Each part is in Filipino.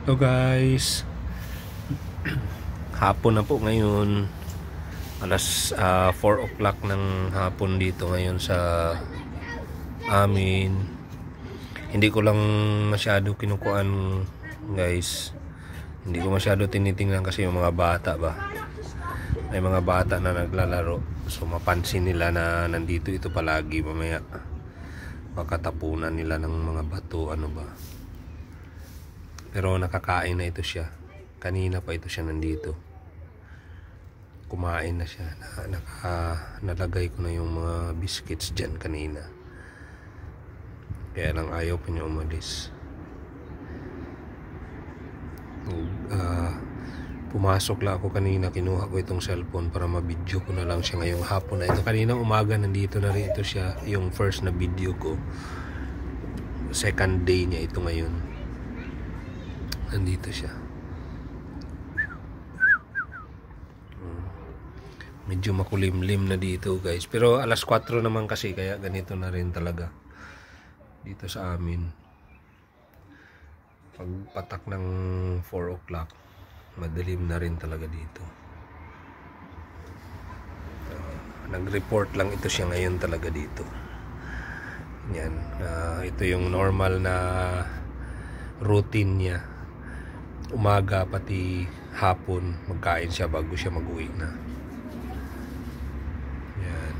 Hello guys, hapon na po ngayon, alas 4 o'clock ng hapon dito ngayon sa amin. Hindi ko lang masyado kinukuan guys, hindi ko masyado tinitingnan kasi yung mga bata ba, may mga bata na naglalaro, so mapansin nila na nandito ito palagi. Mamaya makatapunan nila ng mga bato, ano ba. Pero nakakain na ito siya. Kanina pa ito siya nandito. Kumain na siya. Nalagay ko na yung mga biscuits dyan kanina. Kaya lang ayaw pa niya umalis. Pumasok lang ako kanina. Kinuha ko itong cellphone para ma-video ko na lang siya ngayong hapon na ito. Kaninang umaga nandito na rin ito siya. Yung first na video ko. Second day niya ito ngayon. Nandito siya. Medyo makulimlim na dito guys. Pero alas 4 naman kasi, kaya ganito na rin talaga dito sa amin. Pag patak ng 4 o'clock, madilim na rin talaga dito. Nag-report lang ito siya ngayon talaga dito. Yan. Ito yung normal na routine niya. Umaga pati hapon magkain siya bago siya mag-uwi na. Yan.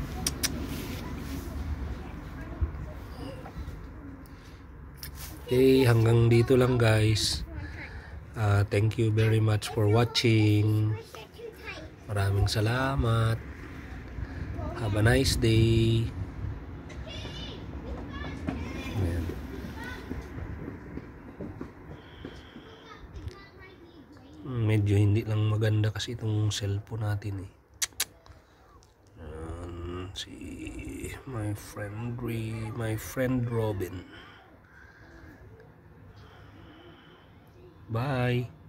Okay, hanggang dito lang guys. Thank you very much for watching. Maraming salamat. Have a nice day. Yan. Medyo hindi lang maganda kasi itong cellphone natin eh. Si my friend Robin. Bye.